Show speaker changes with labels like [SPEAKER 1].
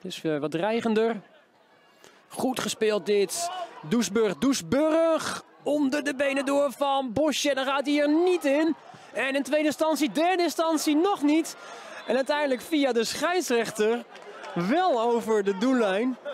[SPEAKER 1] Het is wat dreigender. Goed gespeeld dit. Doesburg. Onder de benen door van Bosje. Dan gaat hij er niet in. En in tweede instantie, derde instantie nog niet. En uiteindelijk via de scheidsrechter wel over de doellijn.